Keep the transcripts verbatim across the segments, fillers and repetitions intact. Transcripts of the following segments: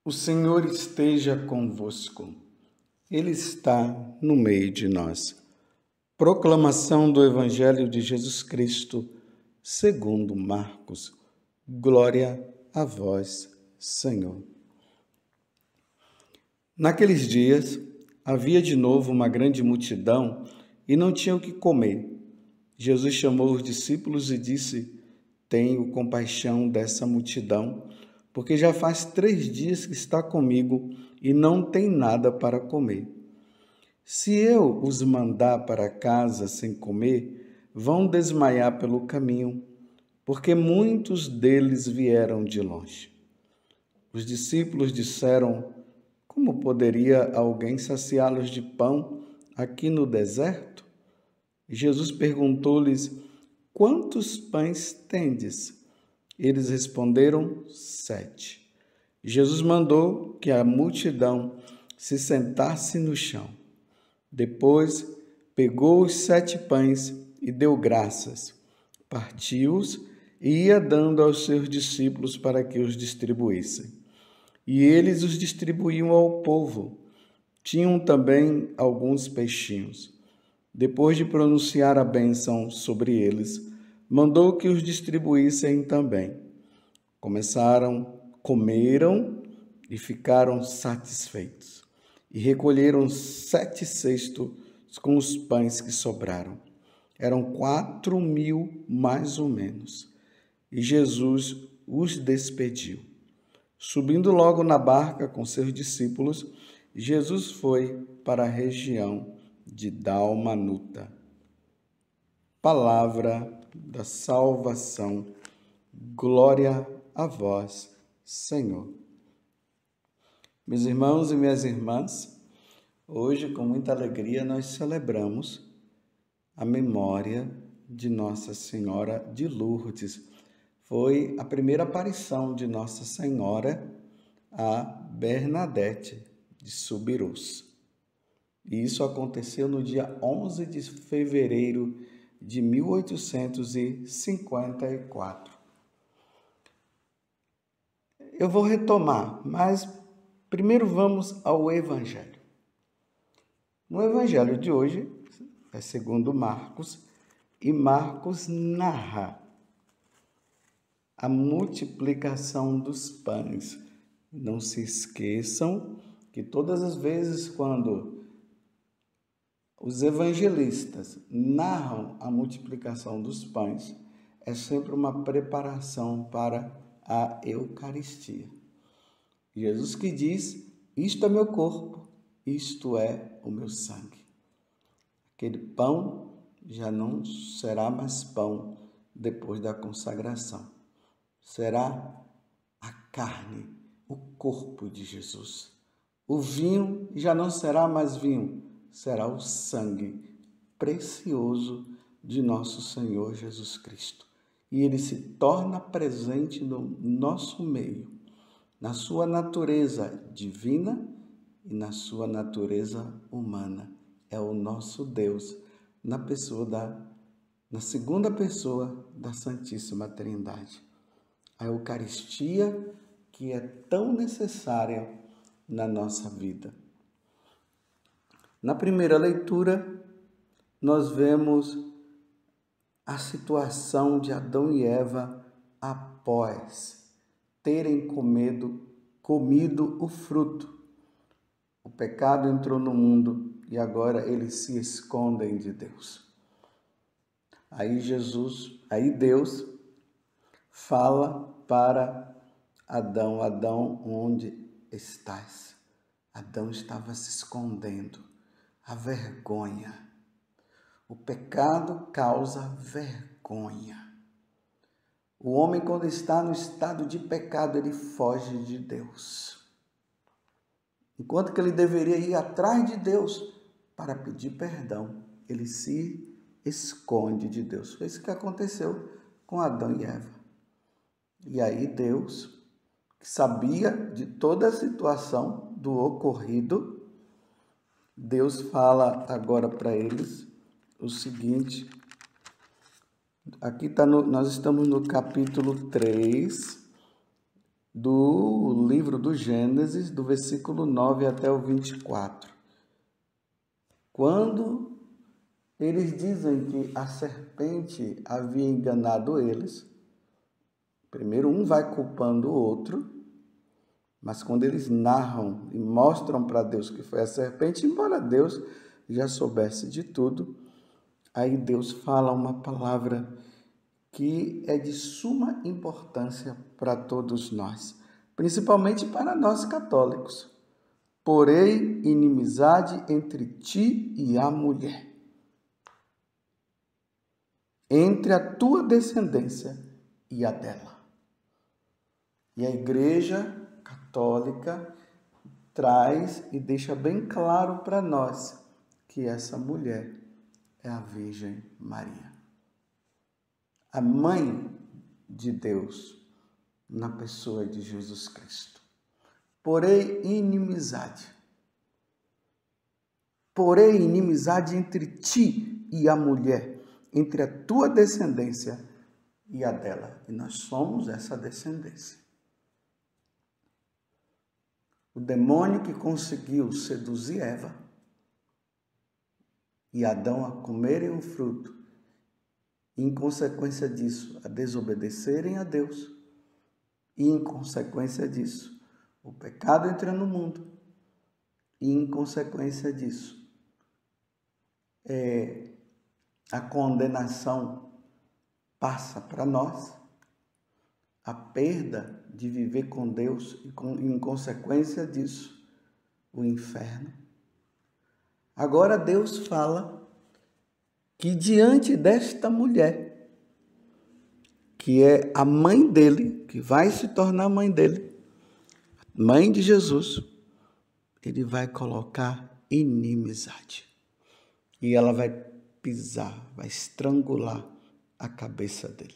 O Senhor esteja convosco. Ele está no meio de nós. Proclamação do Evangelho de Jesus Cristo, segundo Marcos. Glória a vós, Senhor. Naqueles dias, havia de novo uma grande multidão e não tinham o que comer. Jesus chamou os discípulos e disse: Tenho compaixão dessa multidão, porque já faz três dias que está comigo e não tem nada para comer. Se eu os mandar para casa sem comer, vão desmaiar pelo caminho, porque muitos deles vieram de longe. Os discípulos disseram: Como poderia alguém saciá-los de pão aqui no deserto? Jesus perguntou-lhes: Quantos pães tendes? Eles responderam: Sete. Jesus mandou que a multidão se sentasse no chão. Depois pegou os sete pães e deu graças, partiu-os e ia dando aos seus discípulos para que os distribuíssem. E eles os distribuíam ao povo. Tinham também alguns peixinhos. Depois de pronunciar a bênção sobre eles, mandou que os distribuíssem também. Começaram, comeram e ficaram satisfeitos. E recolheram sete cestos com os pães que sobraram. Eram quatro mil, mais ou menos. E Jesus os despediu. Subindo logo na barca com seus discípulos, Jesus foi para a região de Dalmanuta. Palavra da salvação. Glória a vós, Senhor. Meus irmãos e minhas irmãs, hoje com muita alegria nós celebramos a memória de Nossa Senhora de Lourdes. Foi a primeira aparição de Nossa Senhora a Bernadette de Subirus. E isso aconteceu no dia onze de fevereiro de mil oitocentos e cinquenta e quatro. Eu vou retomar, mas primeiro vamos ao Evangelho. No Evangelho de hoje, é segundo Marcos, e Marcos narra a multiplicação dos pães. Não se esqueçam que todas as vezes quando os evangelistas narram a multiplicação dos pães, é sempre uma preparação para a Eucaristia. Jesus que diz: isto é meu corpo, isto é o meu sangue. Aquele pão já não será mais pão depois da consagração. Será a carne, o corpo de Jesus. O vinho já não será mais vinho, será o sangue precioso de nosso Senhor Jesus Cristo. E ele se torna presente no nosso meio, na sua natureza divina e na sua natureza humana. É o nosso Deus, na pessoa da, na segunda pessoa da Santíssima Trindade. A Eucaristia que é tão necessária na nossa vida. Na primeira leitura, nós vemos a situação de Adão e Eva após terem comido, comido o fruto. O pecado entrou no mundo e agora eles se escondem de Deus. Aí Jesus, aí Deus fala para Adão: Adão, onde estás? Adão estava se escondendo. A vergonha. O pecado causa vergonha. O homem, quando está no estado de pecado, ele foge de Deus. Enquanto que ele deveria ir atrás de Deus para pedir perdão, ele se esconde de Deus. Foi isso que aconteceu com Adão e Eva. E aí Deus, que sabia de toda a situação do ocorrido, Deus fala agora para eles o seguinte. Aqui tá no, nós estamos no capítulo três do livro do Gênesis, do versículo nove até o vinte e quatro. Quando eles dizem que a serpente havia enganado eles, primeiro um vai culpando o outro, mas quando eles narram e mostram para Deus que foi a serpente, embora Deus já soubesse de tudo, aí Deus fala uma palavra que é de suma importância para todos nós, principalmente para nós católicos. Porém, inimizade entre ti e a mulher, entre a tua descendência e a dela. E a Igreja Católica traz e deixa bem claro para nós que essa mulher é a Virgem Maria, a mãe de Deus, na pessoa de Jesus Cristo. Porém, inimizade. Porém, inimizade entre ti e a mulher, entre a tua descendência e a dela. E nós somos essa descendência. O demônio que conseguiu seduzir Eva e Adão a comerem o fruto, e em consequência disso, a desobedecerem a Deus, e em consequência disso, o pecado entra no mundo, e em consequência disso, é, a condenação passa para nós, a perda de viver com Deus e, com, em consequência disso, o inferno. Agora Deus fala que diante desta mulher, que é a mãe dele, que vai se tornar mãe dele, mãe de Jesus, ele vai colocar inimizade. E ela vai pisar, vai estrangular a cabeça dele.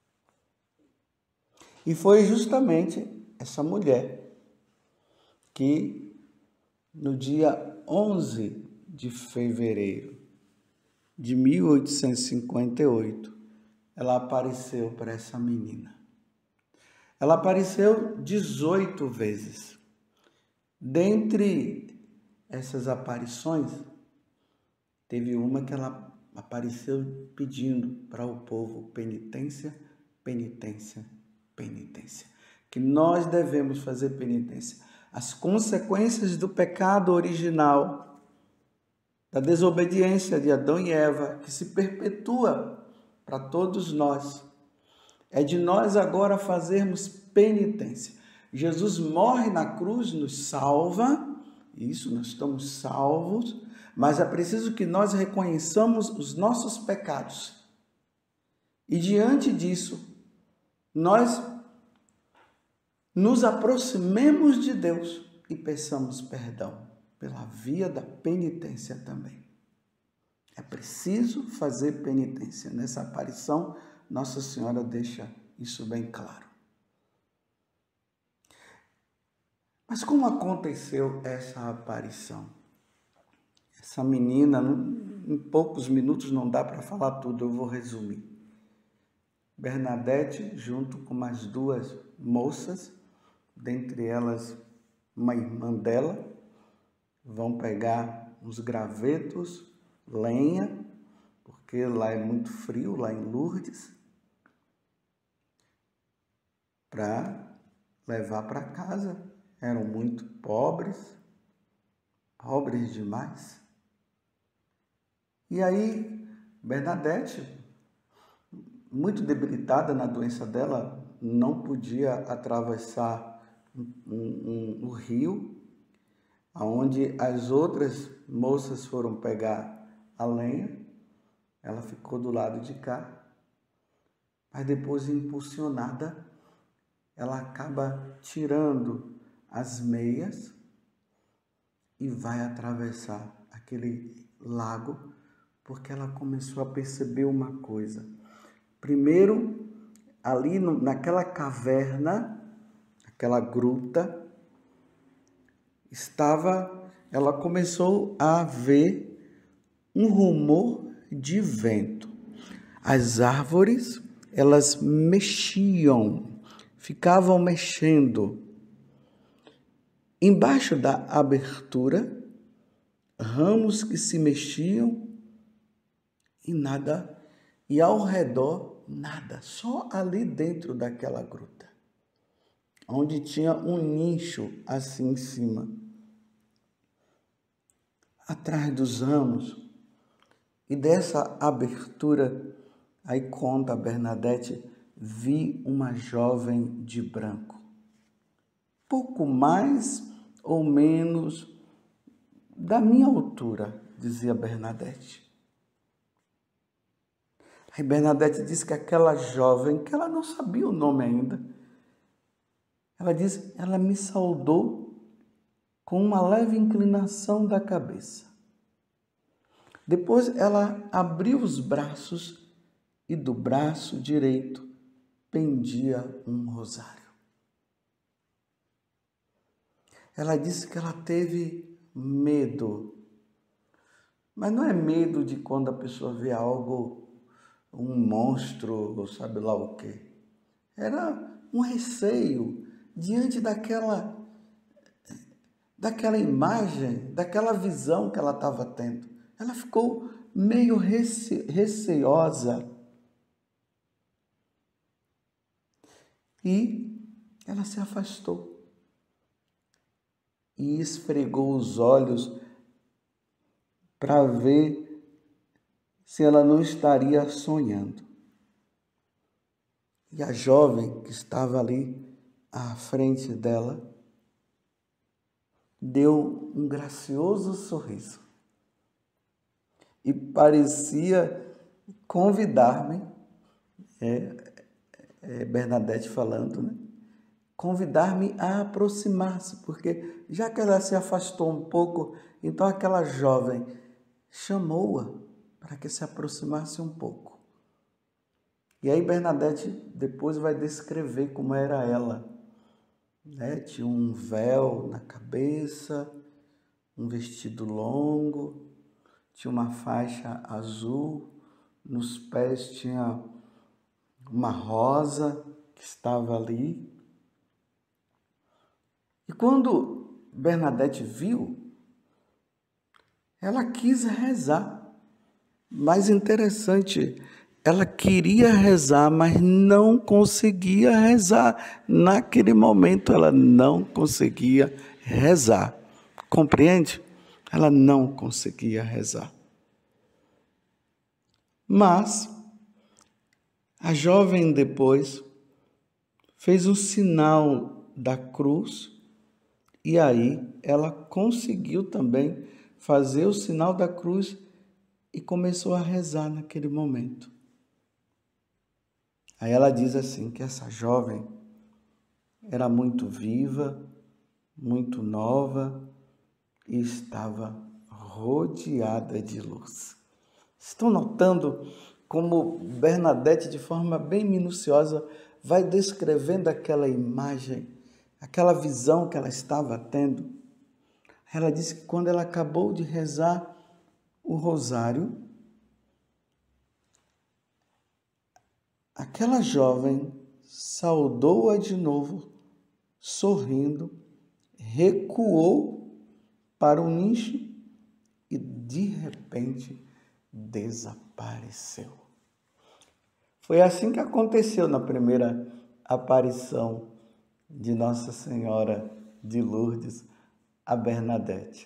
E foi justamente essa mulher que, no dia onze de fevereiro de mil oitocentos e cinquenta e oito, ela apareceu para essa menina. Ela apareceu dezoito vezes. Dentre essas aparições, teve uma que ela apareceu pedindo para o povo penitência, penitência, penitência. Que nós devemos fazer penitência. As consequências do pecado original, da desobediência de Adão e Eva, que se perpetua para todos nós, é de nós agora fazermos penitência. Jesus morre na cruz, nos salva, isso, nós estamos salvos, mas é preciso que nós reconheçamos os nossos pecados. E diante disso, nós nos aproximemos de Deus e peçamos perdão pela via da penitência também. É preciso fazer penitência. Nessa aparição, Nossa Senhora deixa isso bem claro. Mas como aconteceu essa aparição? Essa menina, em poucos minutos não dá para falar tudo, eu vou resumir. Bernadette, junto com mais duas moças, dentre elas uma irmã dela, vão pegar uns gravetos, lenha, porque lá é muito frio, lá em Lourdes, para levar para casa. Eram muito pobres, pobres demais. E aí, Bernadette, muito debilitada na doença dela, não podia atravessar um, um, um, o rio, onde as outras moças foram pegar a lenha. Ela ficou do lado de cá, mas depois, impulsionada, ela acaba tirando as meias e vai atravessar aquele lago, porque ela começou a perceber uma coisa. Primeiro, ali no, naquela caverna, aquela gruta, estava, ela começou a ver um rumor de vento. As árvores, elas mexiam, ficavam mexendo. Embaixo da abertura, ramos que se mexiam e nada, e ao redor nada, só ali dentro daquela gruta, onde tinha um nicho assim em cima. Atrás dos ramos e dessa abertura, aí conta Bernadette, vi uma jovem de branco, pouco mais ou menos da minha altura, dizia Bernadette. Aí Bernadette disse que aquela jovem, que ela não sabia o nome ainda, ela disse, ela me saudou com uma leve inclinação da cabeça. Depois ela abriu os braços e do braço direito pendia um rosário. Ela disse que ela teve medo, mas não é medo de quando a pessoa vê algo, um monstro, ou sabe lá o quê. Era um receio diante daquela, daquela imagem, daquela visão que ela estava tendo. Ela ficou meio rece, receosa. E ela se afastou e esfregou os olhos para ver se ela não estaria sonhando. E a jovem que estava ali à frente dela deu um gracioso sorriso e parecia convidar-me, é, é Bernadette falando, né? Convidar-me a aproximar-se, porque já que ela se afastou um pouco, então aquela jovem chamou-a para que se aproximasse um pouco. E aí Bernadette depois vai descrever como era ela, né? Tinha um véu na cabeça, um vestido longo, tinha uma faixa azul, nos pés tinha uma rosa que estava ali. E quando Bernadette viu, ela quis rezar. Mas interessante, ela queria rezar, mas não conseguia rezar. Naquele momento, ela não conseguia rezar. Compreende? Ela não conseguia rezar. Mas a jovem depois fez o sinal da cruz e aí ela conseguiu também fazer o sinal da cruz e começou a rezar naquele momento. Aí ela diz assim, que essa jovem era muito viva, muito nova e estava rodeada de luz. Estão notando como Bernadette, de forma bem minuciosa, vai descrevendo aquela imagem, aquela visão que ela estava tendo? Ela disse que quando ela acabou de rezar o rosário, aquela jovem saudou-a de novo, sorrindo, recuou para o nicho e, de repente, desapareceu. Foi assim que aconteceu na primeira aparição de Nossa Senhora de Lourdes a Bernadette.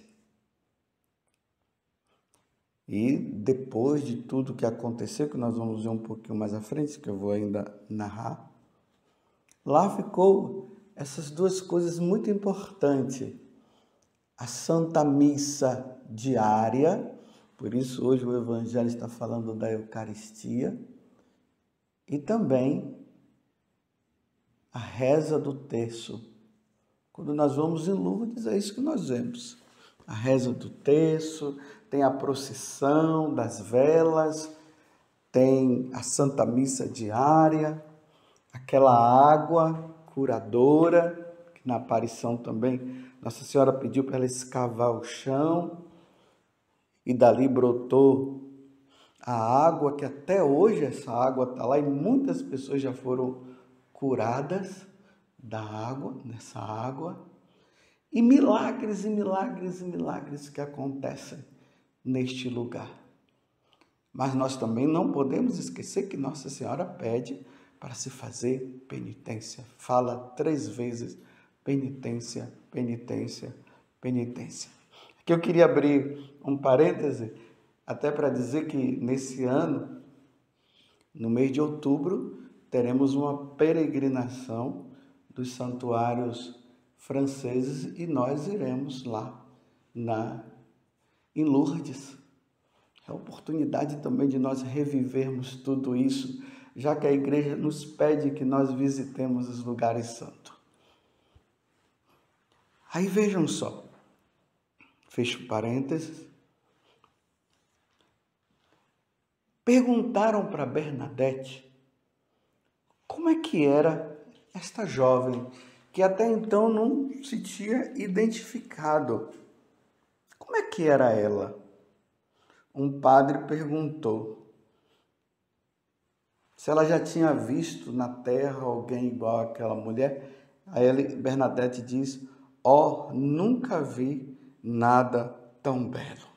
E depois de tudo que aconteceu, que nós vamos ver um pouquinho mais à frente, que eu vou ainda narrar, lá ficou essas duas coisas muito importantes. A Santa Missa diária, por isso hoje o Evangelho está falando da Eucaristia, e também a reza do terço. Quando nós vamos em Lourdes, é isso que nós vemos. A reza do terço, tem a procissão das velas, tem a Santa Missa diária, aquela água curadora, que na aparição também Nossa Senhora pediu para ela escavar o chão, e dali brotou a água, que até hoje essa água está lá, e muitas pessoas já foram curadas da água, nessa água, e milagres e milagres e milagres que acontecem neste lugar. Mas nós também não podemos esquecer que Nossa Senhora pede para se fazer penitência. Fala três vezes penitência, penitência, penitência. Aqui eu queria abrir um parêntese até para dizer que nesse ano, no mês de outubro, teremos uma peregrinação dos santuários franceses e nós iremos lá na, em Lourdes. É a oportunidade também de nós revivermos tudo isso, já que a igreja nos pede que nós visitemos os lugares santos. Aí vejam só, fecho parênteses, perguntaram para Bernadette como é que era esta jovem que até então não se tinha identificado. Como é que era ela? Um padre perguntou se ela já tinha visto na terra alguém igual àquela mulher. Aí ele, Bernadette diz, ó, oh, nunca vi nada tão belo.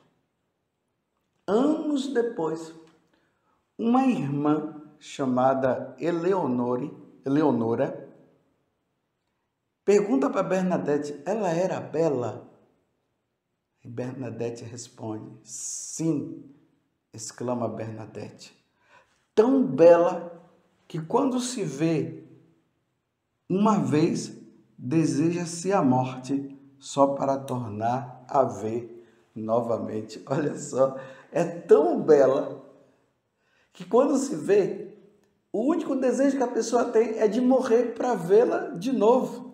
Anos depois, uma irmã chamada Eleonore, Eleonora pergunta para Bernadette, ela era bela? E Bernadette responde, sim, exclama Bernadette, tão bela que quando se vê uma vez, deseja-se a morte só para tornar a ver novamente. Olha só, é tão bela que quando se vê, o único desejo que a pessoa tem é de morrer para vê-la de novo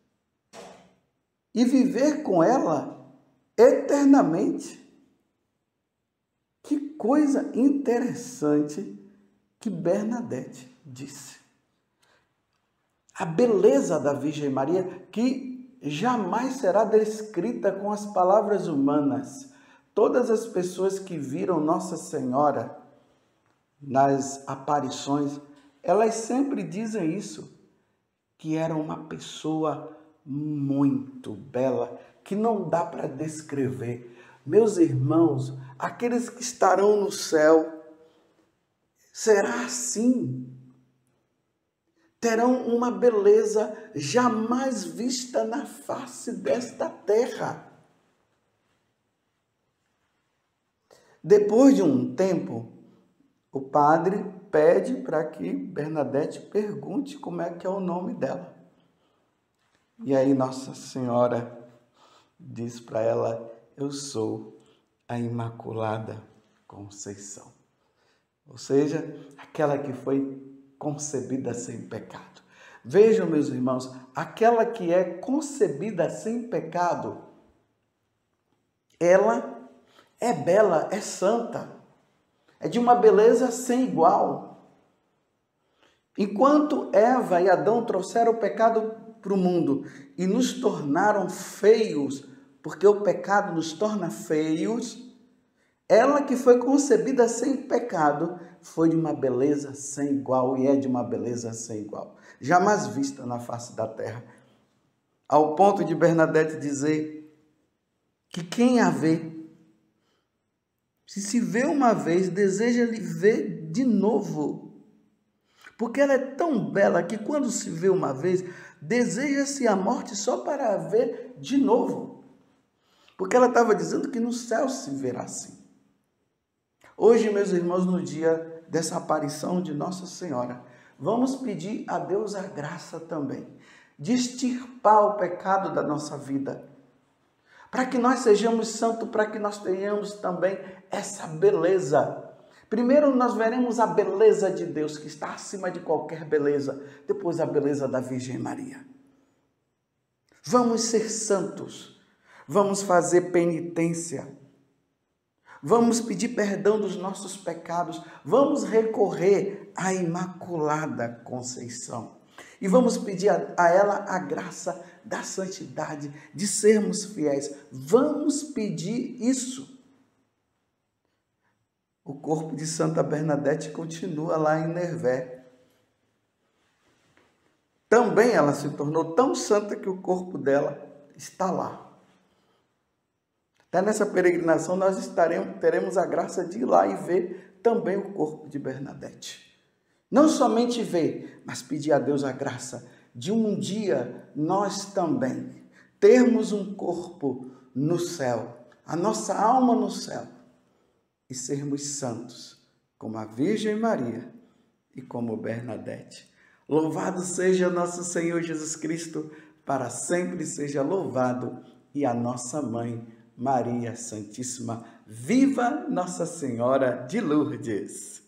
e viver com ela eternamente. Que coisa interessante que Bernadette disse. A beleza da Virgem Maria, que jamais será descrita com as palavras humanas. Todas as pessoas que viram Nossa Senhora nas aparições, elas sempre dizem isso, que era uma pessoa muito bela, que não dá para descrever. Meus irmãos, aqueles que estarão no céu, será assim. Terão uma beleza jamais vista na face desta terra. Depois de um tempo, o padre pede para que Bernadette pergunte como é que é o nome dela. E aí Nossa Senhora diz para ela, eu sou a Imaculada Conceição. Ou seja, aquela que foi concebida sem pecado. Vejam, meus irmãos, aquela que é concebida sem pecado, ela é bela, é santa, é de uma beleza sem igual. Enquanto Eva e Adão trouxeram o pecado para o mundo e nos tornaram feios, porque o pecado nos torna feios, ela que foi concebida sem pecado, foi de uma beleza sem igual e é de uma beleza sem igual, jamais vista na face da terra. Ao ponto de Bernadette dizer que quem a vê, se se vê uma vez, deseja lhe ver de novo. Porque ela é tão bela que quando se vê uma vez, deseja-se a morte só para a ver de novo. Porque ela estava dizendo que no céu se verá assim. Hoje, meus irmãos, no dia dessa aparição de Nossa Senhora, vamos pedir a Deus a graça também de extirpar o pecado da nossa vida, para que nós sejamos santos, para que nós tenhamos também essa beleza. Primeiro nós veremos a beleza de Deus, que está acima de qualquer beleza, depois a beleza da Virgem Maria. Vamos ser santos, vamos fazer penitência, vamos pedir perdão dos nossos pecados, vamos recorrer à Imaculada Conceição e vamos pedir a, a ela a graça da santidade, de sermos fiéis. Vamos pedir isso. O corpo de Santa Bernadette continua lá em Nervé. também ela se tornou tão santa que o corpo dela está lá. Até nessa peregrinação nós estaremos, teremos a graça de ir lá e ver também o corpo de Bernadette. Não somente ver, mas pedir a Deus a graça de um dia nós também termos um corpo no céu, a nossa alma no céu, e sermos santos, como a Virgem Maria e como Bernadette. Louvado seja nosso Senhor Jesus Cristo, para sempre seja louvado, e a nossa mãe, Maria Santíssima. Viva Nossa Senhora de Lourdes!